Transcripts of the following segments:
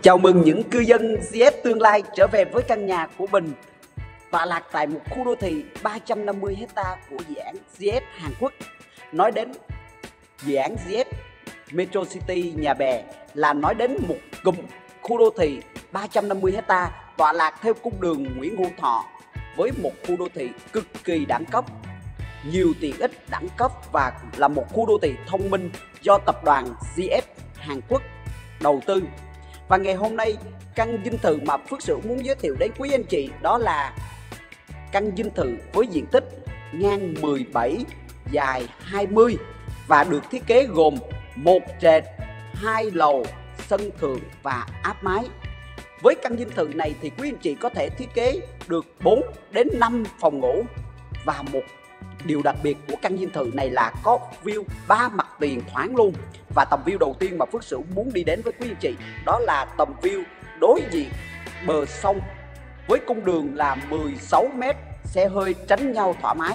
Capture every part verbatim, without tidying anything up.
Chào mừng những cư dân giê ét tương lai trở về với căn nhà của mình tọa lạc tại một khu đô thị ba trăm năm mươi héc ta của dự án giê ét Hàn Quốc. Nói đến dự án giê ét Metro City Nhà Bè là nói đến một cụm khu đô thị ba trăm năm mươi héc ta tọa lạc theo cung đường Nguyễn Hữu Thọ với một khu đô thị cực kỳ đẳng cấp, nhiều tiện ích đẳng cấp và là một khu đô thị thông minh do tập đoàn giê ét Hàn Quốc đầu tư. Và ngày hôm nay căn dinh thự mà Phước Sửu muốn giới thiệu đến quý anh chị đó là căn dinh thự với diện tích ngang mười bảy, dài hai mươi và được thiết kế gồm một trệt, hai lầu, sân thượng và áp mái. Với căn dinh thự này thì quý anh chị có thể thiết kế được bốn đến năm phòng ngủ, và một điều đặc biệt của căn dinh thự này là có view ba mặt tiền thoáng luôn. Và tầm view đầu tiên mà Phước Sửu muốn đi đến với quý anh chị đó là tầm view đối diện bờ sông với cung đường là mười sáu mét, xe hơi tránh nhau thoải mái.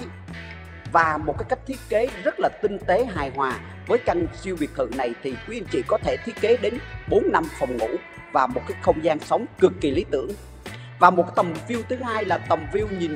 Và một cái cách thiết kế rất là tinh tế hài hòa. Với căn siêu biệt thự này thì quý anh chị có thể thiết kế đến bốn năm phòng ngủ và một cái không gian sống cực kỳ lý tưởng. Và một tầm view thứ hai là tầm view nhìn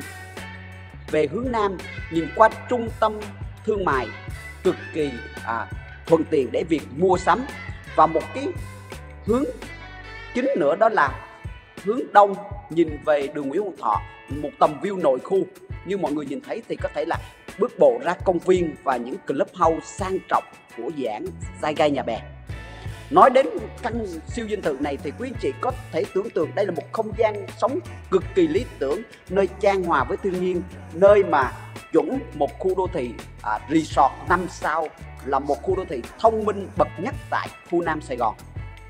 về hướng Nam, nhìn qua trung tâm thương mại cực kỳ à, thuận tiện để việc mua sắm. Và một cái hướng chính nữa đó là hướng Đông, nhìn về đường Nguyễn Hữu Thọ, một tầm view nội khu. Như mọi người nhìn thấy thì có thể là bước bộ ra công viên và những clubhouse sang trọng của dự án Saigai Nhà Bè. Nói đến căn siêu dinh thự này thì quý anh chị có thể tưởng tượng đây là một không gian sống cực kỳ lý tưởng, nơi chan hòa với thiên nhiên, nơi mà chuẩn một khu đô thị à, resort năm sao, là một khu đô thị thông minh bậc nhất tại khu Nam Sài Gòn.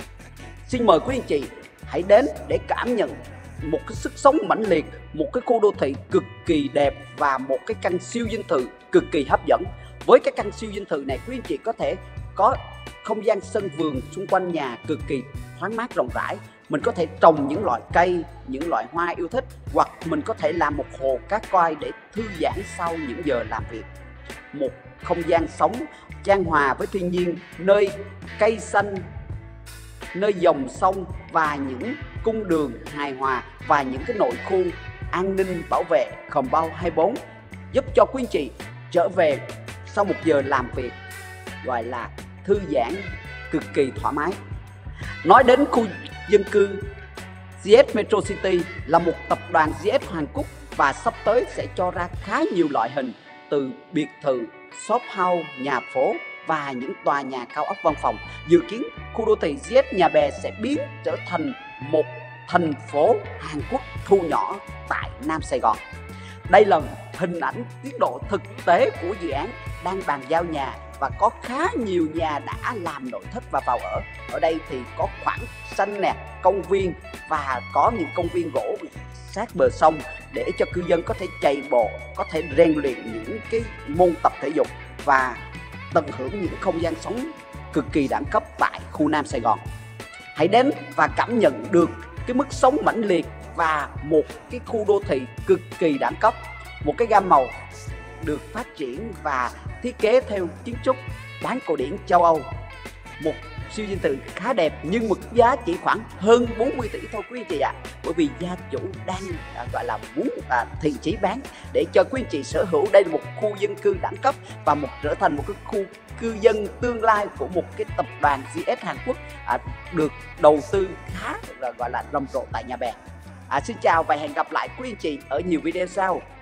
Xin mời quý anh chị hãy đến để cảm nhận một cái sức sống mãnh liệt, một cái khu đô thị cực kỳ đẹp và một cái căn siêu dinh thự cực kỳ hấp dẫn. Với cái căn siêu dinh thự này quý anh chị có thể có không gian sân vườn xung quanh nhà cực kỳ thoáng mát rộng rãi. Mình có thể trồng những loại cây, những loại hoa yêu thích, hoặc mình có thể làm một hồ cá coi để thư giãn sau những giờ làm việc. Một không gian sống chan hòa với thiên nhiên, nơi cây xanh, nơi dòng sông và những cung đường hài hòa và những cái nội khu an ninh bảo vệ Compound hai mươi bốn giúp cho quý anh chị trở về sau một giờ làm việc gọi là thư giãn cực kỳ thoải mái. Nói đến khu dân cư, giê ét Metro City là một tập đoàn giê ét Hàn Quốc và sắp tới sẽ cho ra khá nhiều loại hình, từ biệt thự, shop house, nhà phố và những tòa nhà cao ốc văn phòng. Dự kiến khu đô thị giê ét Nhà Bè sẽ biến trở thành một thành phố Hàn Quốc thu nhỏ tại Nam Sài Gòn. Đây là hình ảnh tiến độ thực tế của dự án đang bàn giao nhà, và có khá nhiều nhà đã làm nội thất và vào ở. Ở đây thì có khoảng xanh nè, công viên và có những công viên gỗ sát bờ sông để cho cư dân có thể chạy bộ, có thể rèn luyện những cái môn tập thể dục và tận hưởng những không gian sống cực kỳ đẳng cấp tại khu Nam Sài Gòn. Hãy đến và cảm nhận được cái mức sống mãnh liệt và một cái khu đô thị cực kỳ đẳng cấp, một cái gam màu được phát triển và thiết kế theo kiến trúc bán cổ điển châu Âu. Một siêu dinh thự khá đẹp nhưng mức giá chỉ khoảng hơn bốn mươi tỷ thôi quý anh chị ạ. À. Bởi vì gia chủ đang à, gọi là muốn à, thiện chí bán để cho quý anh chị sở hữu. Đây là một khu dân cư đẳng cấp và một trở thành một cái khu cư dân tương lai của một cái tập đoàn giê ét Hàn Quốc à, được đầu tư khá là gọi là rầm rộ tại Nhà Bè. À, xin chào và hẹn gặp lại quý anh chị ở nhiều video sau.